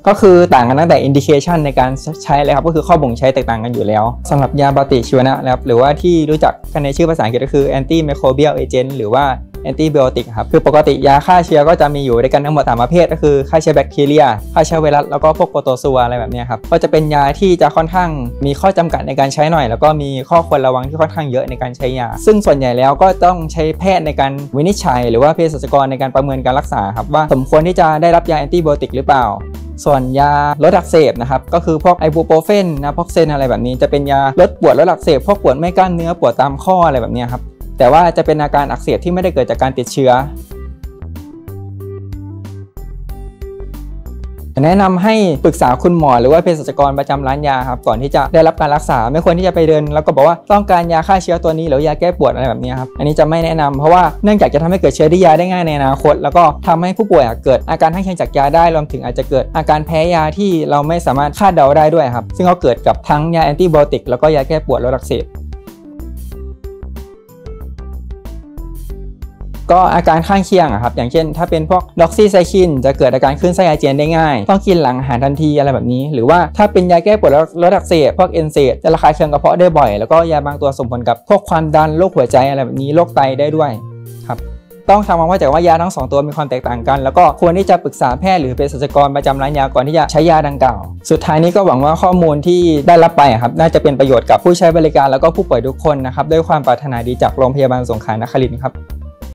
ก็คือต่างกันตั้งแต่ indication ในการใช้เลยครับก็คือข้อบ่งใช้แตกต่างกันอยู่แล้วสำหรับยาปฏิชีวนะครับหรือว่าที่รู้จักกันในชื่อภาษาอังกฤษก็คือ antimicrobial agent หรือว่าแอนติไบโอติกครับคือปกติยาฆ่าเชื้อก็จะมีอยู่ด้วยกันทั้งหมด3ประเภทก็คือฆ่าเชื้อแบคทีเรียฆ่าเชื้อไวรัสแล้วก็พวกโปรโตซัวอะไรแบบนี้ครับก็จะเป็นยาที่จะค่อนข้างมีข้อจำกัดในการใช้หน่อยแล้วก็มีข้อควรระวังที่ค่อนข้างเยอะในการใช้ยาซึ่งส่วนใหญ่แล้วก็ต้องใช้แพทย์ในการวินิจฉัยหรือว่าเภสัชกรในการประเมินการรักษาครับว่าสมควรที่จะได้รับยาแอนติไบโอติกหรือเปล่าส่วนยาลดอักเสบนะครับก็คือพวกไอบูโปรเฟนนาพ็อกเซนอะไรแบบนี้จะเป็นยาลดปวดลดอักเสบพวกปวดไม่กล้ามเนื้อปวดตามข้ออะไรแบบนี้ครับแต่ว่าจะเป็นอาการอักเสบที่ไม่ได้เกิดจากการติดเชื้อแนะนำให้ปรึกษาคุณหมอหรือว่าเภสัชกรประจำร้านยาครับก่อนที่จะได้รับการรักษาไม่ควรที่จะไปเดินแล้วก็บอกว่าต้องการยาฆ่าเชื้อตัวนี้หรือยาแก้ปวดอะไรแบบนี้ครับอันนี้จะไม่แนะนำเพราะว่าเนื่องจากจะทำให้เกิดเชื้อที่ยาได้ง่ายในอนาคตแล้วก็ทำให้ผู้ป่วยเกิดอาการข้างเคียงจากยาได้รวมถึงอาจจะเกิดอาการแพ้ยาที่เราไม่สามารถคาดเดาได้ด้วยครับซึ่งก็เกิดกับทั้งยาแอนติไบโอติกแล้วก็ยาแก้ปวดลดอักเสบก็อาการข้างเคียงครับอย่างเช่นถ้าเป็นพวกด็อกซี่ไซคินจะเกิดอาการคลื่นไส้อาเจียนได้ง่ายต้องกินหลังอาหารทันทีอะไรแบบนี้หรือว่าถ้าเป็นยาแก้ปวดลดอักเสบพวกเอนเซดจะระคายเคืองกระเพาะได้บ่อยแล้วก็ยาบางตัวส่งผลกับพวกความดันโรคหัวใจอะไรแบบนี้โรคไตได้ด้วยครับต้องทำความเข้าใจว่ายาทั้ง2ตัวมีความแตกต่างกันแล้วก็ควรที่จะปรึกษาแพทย์หรือเภสัชกรประจำร้านยาก่อนที่จะใช้ยาดังกล่าวสุดท้ายนี้ก็หวังว่าข้อมูลที่ได้รับไปครับน่าจะเป็นประโยชน์กับผู้ใช้บริการแล้วก็ผู้ป่วยทุกคนนะครับด้วยความปรารถนาดีจากโรงพยาบาลสงขลานครินทร์ครับ